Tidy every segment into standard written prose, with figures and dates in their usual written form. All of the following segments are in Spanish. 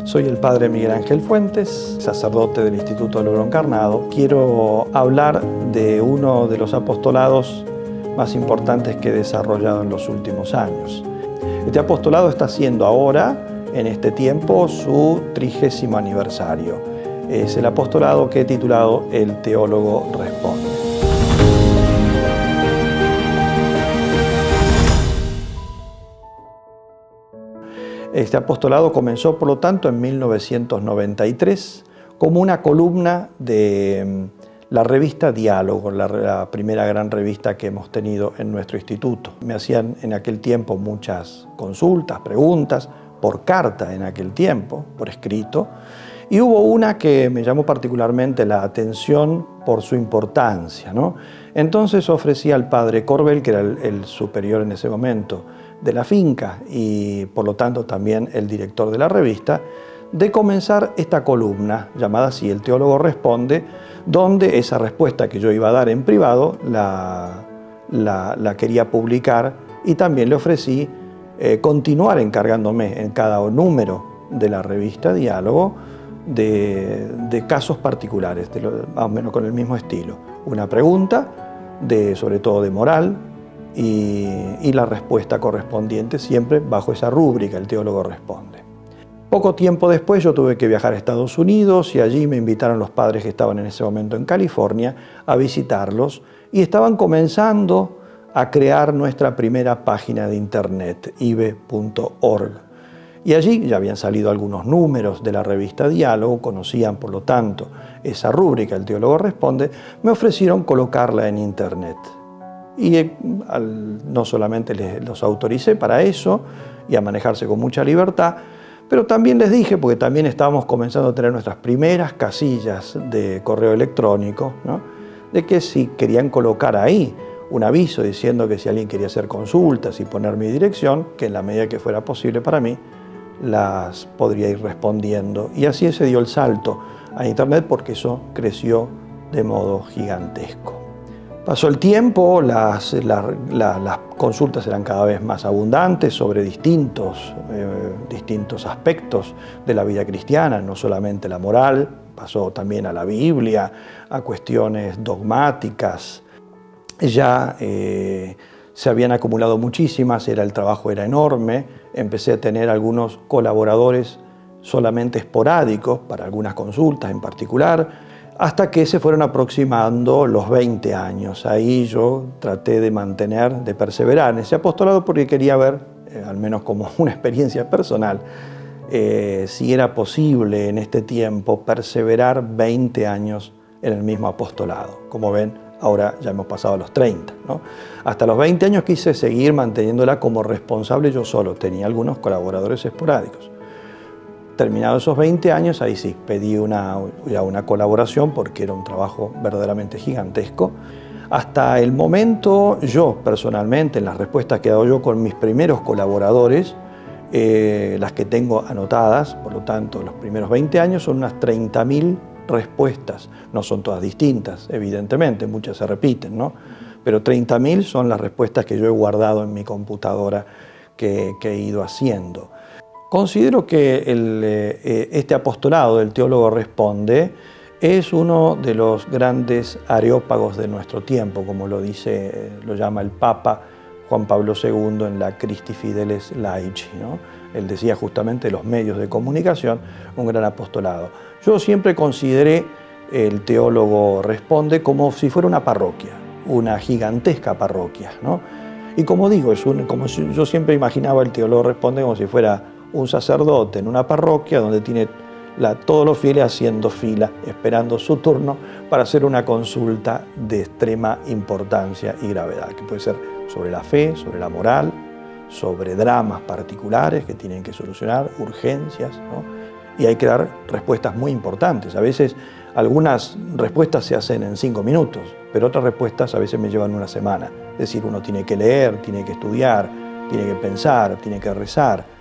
Soy el padre Miguel Ángel Fuentes, sacerdote del Instituto del Oro Encarnado. Quiero hablar de uno de los apostolados más importantes que he desarrollado en los últimos años. Este apostolado está haciendo ahora, en este tiempo, su 30º aniversario. Es el apostolado que he titulado El Teólogo Responde. Este apostolado comenzó, por lo tanto, en 1993 como una columna de la revista Diálogo, la primera gran revista que hemos tenido en nuestro instituto. Me hacían en aquel tiempo muchas consultas, preguntas, por carta en aquel tiempo, por escrito, y hubo una que me llamó particularmente la atención por su importancia, ¿no? Entonces ofrecí al padre Corbel, que era el superior en ese momento de la finca y por lo tanto también el director de la revista, de comenzar esta columna llamada así, El Teólogo Responde, donde esa respuesta que yo iba a dar en privado la quería publicar, y también le ofrecí continuar encargándome en cada número de la revista Diálogo de casos particulares, más o menos con el mismo estilo. Una pregunta, sobre todo de moral, y la respuesta correspondiente siempre bajo esa rúbrica, El Teólogo Responde. Poco tiempo después yo tuve que viajar a Estados Unidos y allí me invitaron los padres que estaban en ese momento en California a visitarlos, y estaban comenzando a crear nuestra primera página de internet, ibe.org. Y allí ya habían salido algunos números de la revista Diálogo, conocían por lo tanto esa rúbrica, El Teólogo Responde, me ofrecieron colocarla en internet. Y no solamente los autoricé para eso y a manejarse con mucha libertad, pero también les dije, porque también estábamos comenzando a tener nuestras primeras casillas de correo electrónico, ¿no?, de que si querían colocar ahí un aviso diciendo que si alguien quería hacer consultas y poner mi dirección, que en la medida que fuera posible para mí, las podría ir respondiendo. Y así se dio el salto a internet, porque eso creció de modo gigantesco. Pasó el tiempo, las consultas eran cada vez más abundantes sobre distintos aspectos de la vida cristiana, no solamente la moral, pasó también a la Biblia, a cuestiones dogmáticas. Ya se habían acumulado muchísimas, el trabajo era enorme, empecé a tener algunos colaboradores solamente esporádicos para algunas consultas en particular, hasta que se fueron aproximando los 20 años. Ahí yo traté de perseverar en ese apostolado, porque quería ver, al menos como una experiencia personal, si era posible en este tiempo perseverar 20 años en el mismo apostolado. Como ven, ahora ya hemos pasado a los 30, ¿no? Hasta los 20 años quise seguir manteniéndola como responsable yo solo, tenía algunos colaboradores esporádicos. Terminados esos 20 años, ahí sí, pedí ya una colaboración, porque era un trabajo verdaderamente gigantesco. Hasta el momento, yo personalmente, en las respuestas que he dado yo con mis primeros colaboradores, las que tengo anotadas, por lo tanto, los primeros 20 años son unas 30.000 respuestas. No son todas distintas, evidentemente, muchas se repiten, ¿no? Pero 30.000 son las respuestas que yo he guardado en mi computadora que he ido haciendo. Considero que este apostolado del Teólogo Responde es uno de los grandes areópagos de nuestro tiempo, como lo llama el Papa Juan Pablo II en la Christi Fideles Laici, ¿no? Él decía justamente los medios de comunicación, un gran apostolado. Yo siempre consideré el Teólogo Responde como si fuera una parroquia, una gigantesca parroquia, ¿no? Y como digo, yo siempre imaginaba el Teólogo Responde como si fuera un sacerdote en una parroquia donde tiene todos los fieles haciendo fila, esperando su turno para hacer una consulta de extrema importancia y gravedad, que puede ser sobre la fe, sobre la moral, sobre dramas particulares que tienen que solucionar, urgencias, ¿no? Y hay que dar respuestas muy importantes. A veces algunas respuestas se hacen en 5 minutos, pero otras respuestas a veces me llevan una semana. Es decir, uno tiene que leer, tiene que estudiar, tiene que pensar, tiene que rezar.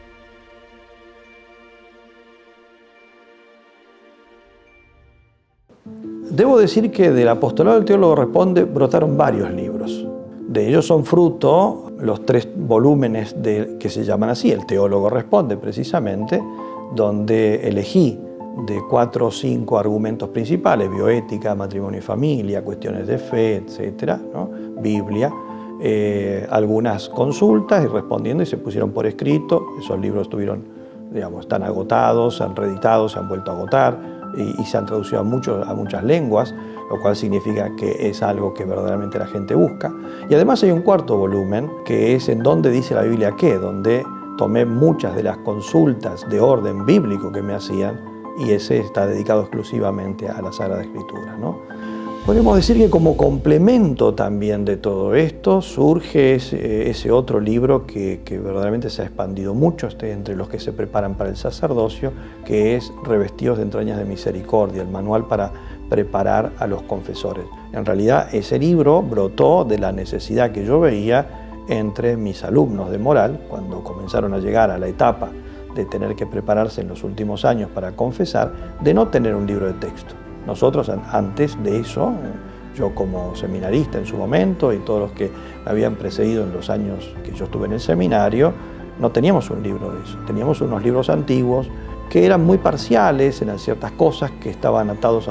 Debo decir que del apostolado del Teólogo Responde brotaron varios libros. De ellos son fruto los 3 volúmenes que se llaman así, El Teólogo Responde, precisamente, donde elegí de 4 o 5 argumentos principales: bioética, matrimonio y familia, cuestiones de fe, etcétera, ¿no? Biblia, algunas consultas, y respondiendo, y se pusieron por escrito. Esos libros están agotados, se han reeditado, se han vuelto a agotar, y se han traducido a muchas lenguas, lo cual significa que es algo que verdaderamente la gente busca. Y además hay un cuarto volumen, que es En dónde dice la Biblia qué, donde tomé muchas de las consultas de orden bíblico que me hacían, y ese está dedicado exclusivamente a la Sagrada Escritura, ¿no? Podemos decir que como complemento también de todo esto surge ese otro libro que verdaderamente se ha expandido mucho entre los que se preparan para el sacerdocio, que es Revestidos de entrañas de misericordia, el manual para preparar a los confesores. En realidad ese libro brotó de la necesidad que yo veía entre mis alumnos de moral, cuando comenzaron a llegar a la etapa de tener que prepararse en los últimos años para confesar, de no tener un libro de texto. Nosotros antes de eso, yo como seminarista en su momento y todos los que me habían precedido en los años que yo estuve en el seminario, no teníamos un libro de eso. Teníamos unos libros antiguos que eran muy parciales, eran ciertas cosas que estaban atados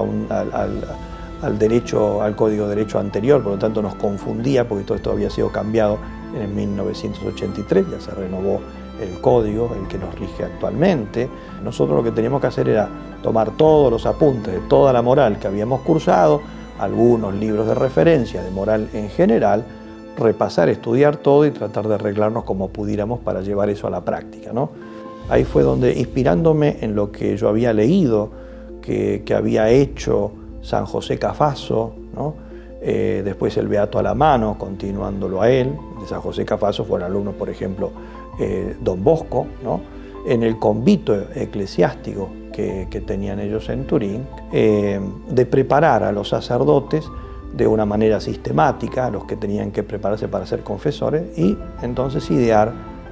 al derecho, al Código de Derecho anterior, por lo tanto nos confundía, porque todo esto había sido cambiado en 1983, ya se renovó el código, el que nos rige actualmente. Nosotros lo que teníamos que hacer era tomar todos los apuntes de toda la moral que habíamos cursado, algunos libros de referencia de moral en general, repasar, estudiar todo y tratar de arreglarnos como pudiéramos para llevar eso a la práctica, ¿no? Ahí fue donde, inspirándome en lo que yo había leído, que había hecho San José Cafaso, ¿no? Después el Beato Alamano, continuándolo a él. De San José Cafaso fueron alumnos, por ejemplo, Don Bosco, ¿no? En el convito eclesiástico que tenían ellos en Turín, de preparar a los sacerdotes de una manera sistemática, a los que tenían que prepararse para ser confesores, y entonces idear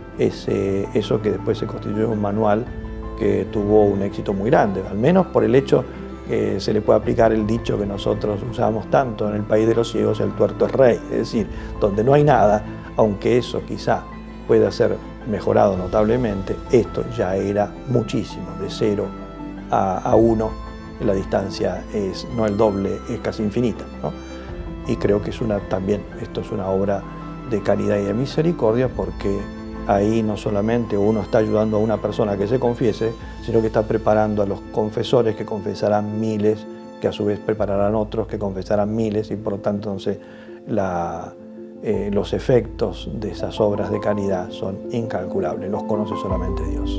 eso que después se constituyó en un manual que tuvo un éxito muy grande, al menos por el hecho que se le puede aplicar el dicho que nosotros usamos tanto en el país de los ciegos: el tuerto es rey. Es decir, donde no hay nada, aunque eso quizá pueda ser mejorado notablemente, esto ya era muchísimo. De 0 a 1, la distancia es no el doble, es casi infinita, ¿no? Y creo que esto es una obra de caridad y de misericordia, porque ahí no solamente uno está ayudando a una persona que se confiese, sino que está preparando a los confesores, que confesarán miles, que a su vez prepararán otros que confesarán miles, y por lo tanto entonces los efectos de esas obras de caridad son incalculables, los conoce solamente Dios.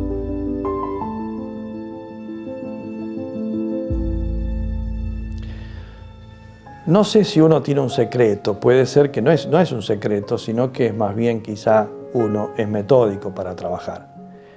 No sé si uno tiene un secreto, puede ser que no es un secreto, sino que es más bien quizá uno es metódico para trabajar.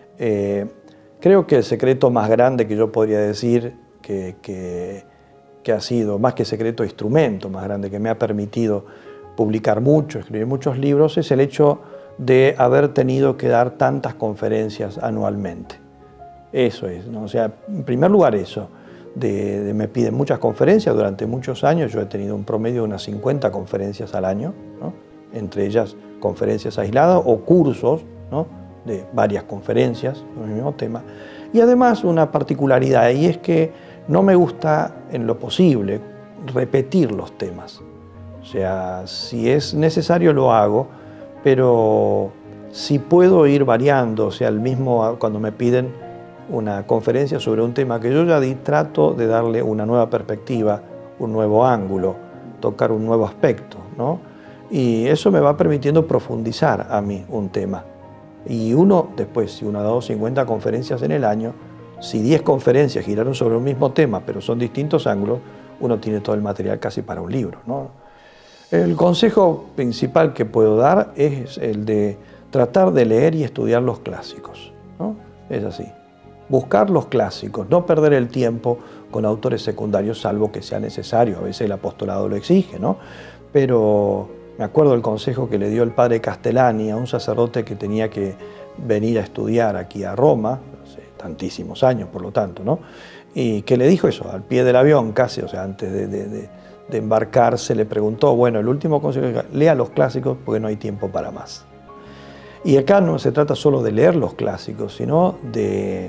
Creo que el secreto más grande que yo podría decir que ha sido, más que secreto, instrumento más grande que me ha permitido publicar mucho, escribir muchos libros, es el hecho de haber tenido que dar tantas conferencias anualmente. Eso es, ¿no? O sea, en primer lugar eso, me piden muchas conferencias durante muchos años. Yo he tenido un promedio de unas 50 conferencias al año, ¿no? Entre ellas conferencias aisladas o cursos, ¿no? De varias conferencias sobre el mismo tema. Y además una particularidad, y es que no me gusta en lo posible repetir los temas. O sea, si es necesario lo hago, pero si puedo ir variando, o sea, cuando me piden una conferencia sobre un tema que yo ya di, trato de darle una nueva perspectiva, un nuevo ángulo, tocar un nuevo aspecto, ¿no? Y eso me va permitiendo profundizar a mí un tema. Y después, si uno ha dado 50 conferencias en el año, si 10 conferencias giraron sobre un mismo tema, pero son distintos ángulos, uno tiene todo el material casi para un libro, ¿no? El consejo principal que puedo dar es el de tratar de leer y estudiar los clásicos, ¿no? Es así. Buscar los clásicos, no perder el tiempo con autores secundarios, salvo que sea necesario. A veces el apostolado lo exige, ¿no? Pero me acuerdo del consejo que le dio el padre Castellani a un sacerdote que tenía que venir a estudiar aquí a Roma, hace tantísimos años, por lo tanto, ¿no? Y que le dijo eso, al pie del avión casi, o sea, antes de embarcarse, le preguntó, bueno, el último consejo, lea los clásicos porque no hay tiempo para más. Y acá no se trata solo de leer los clásicos, sino de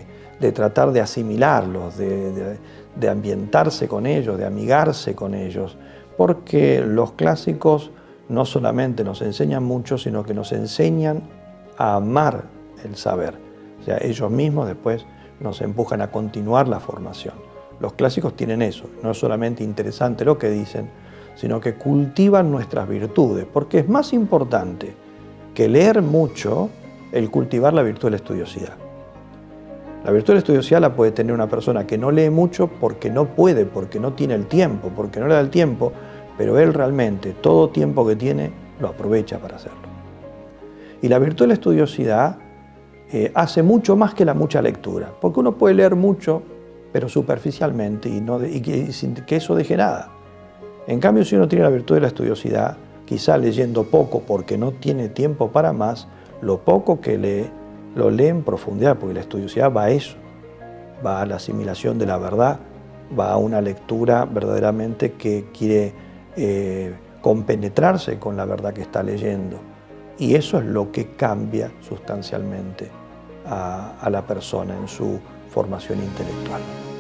de tratar de asimilarlos, de ambientarse con ellos, de amigarse con ellos, porque los clásicos no solamente nos enseñan mucho, sino que nos enseñan a amar el saber. O sea, ellos mismos después nos empujan a continuar la formación. Los clásicos tienen eso, no es solamente interesante lo que dicen, sino que cultivan nuestras virtudes, porque es más importante que leer mucho el cultivar la virtud de la estudiosidad. La virtud de la estudiosidad la puede tener una persona que no lee mucho porque no puede, porque no tiene el tiempo, porque no le da el tiempo, pero él realmente todo tiempo que tiene lo aprovecha para hacerlo. Y la virtud de la estudiosidad hace mucho más que la mucha lectura, porque uno puede leer mucho, pero superficialmente y sin que eso deje nada. En cambio, si uno tiene la virtud de la estudiosidad, quizá leyendo poco porque no tiene tiempo para más, lo poco que lee, lo lee en profundidad, porque la estudiosidad va a eso, va a la asimilación de la verdad, va a una lectura verdaderamente que quiere compenetrarse con la verdad que está leyendo. Y eso es lo que cambia sustancialmente a la persona en su formación intelectual.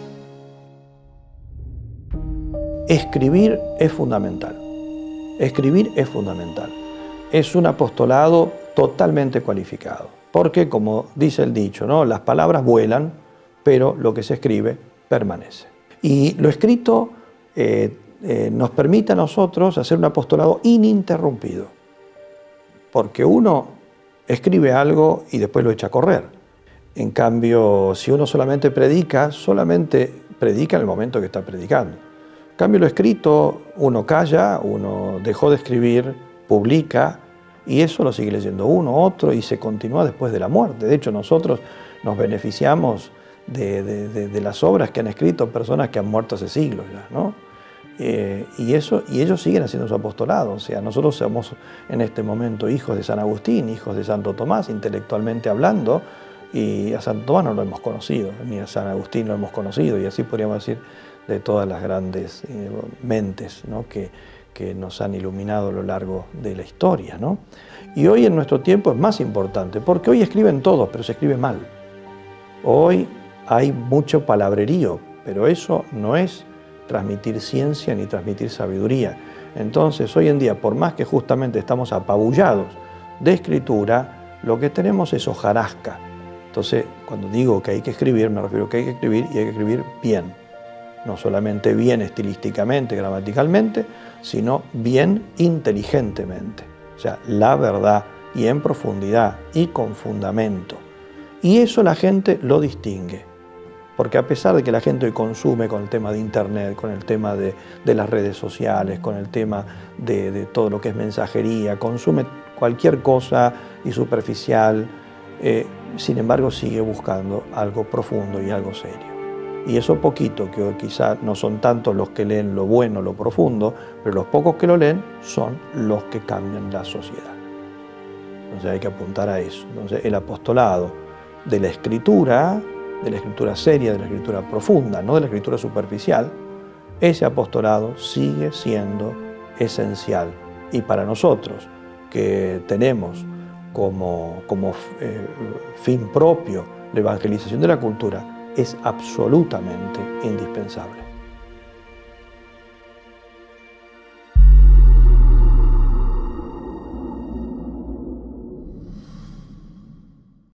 Escribir es fundamental. Escribir es fundamental. Es un apostolado totalmente cualificado. Porque, como dice el dicho, ¿no? Las palabras vuelan, pero lo que se escribe permanece. Y lo escrito nos permite a nosotros hacer un apostolado ininterrumpido. Porque uno escribe algo y después lo echa a correr. En cambio, si uno solamente predica en el momento que está predicando. En cambio, lo escrito, uno calla, uno dejó de escribir, publica, y eso lo sigue leyendo uno, otro, y se continúa después de la muerte. De hecho, nosotros nos beneficiamos de las obras que han escrito personas que han muerto hace siglos ya, ¿no? Y ellos siguen haciendo su apostolado. O sea, nosotros somos en este momento hijos de San Agustín, hijos de Santo Tomás, intelectualmente hablando, y a Santo Tomás no lo hemos conocido, ni a San Agustín lo hemos conocido, y así podríamos decir de todas las grandes mentes, ¿no? que nos han iluminado a lo largo de la historia, ¿no? Y hoy en nuestro tiempo es más importante, porque hoy escriben todos, pero se escribe mal. Hoy hay mucho palabrerío, pero eso no es transmitir ciencia ni transmitir sabiduría. Entonces, hoy en día, por más que justamente estamos apabullados de escritura, lo que tenemos es hojarasca. Entonces, cuando digo que hay que escribir, me refiero a que hay que escribir y hay que escribir bien. No solamente bien estilísticamente, gramaticalmente, sino bien inteligentemente. O sea, la verdad y en profundidad y con fundamento. Y eso la gente lo distingue. Porque a pesar de que la gente hoy consume con el tema de Internet, con el tema de las redes sociales, con el tema de todo lo que es mensajería, consume cualquier cosa y superficial, sin embargo sigue buscando algo profundo y algo serio. Y eso poquito, que quizá no son tantos los que leen lo bueno, lo profundo, pero los pocos que lo leen son los que cambian la sociedad. Entonces hay que apuntar a eso. Entonces el apostolado de la escritura seria, de la escritura profunda, no de la escritura superficial, ese apostolado sigue siendo esencial. Y para nosotros, que tenemos como fin propio la evangelización de la cultura, es absolutamente indispensable.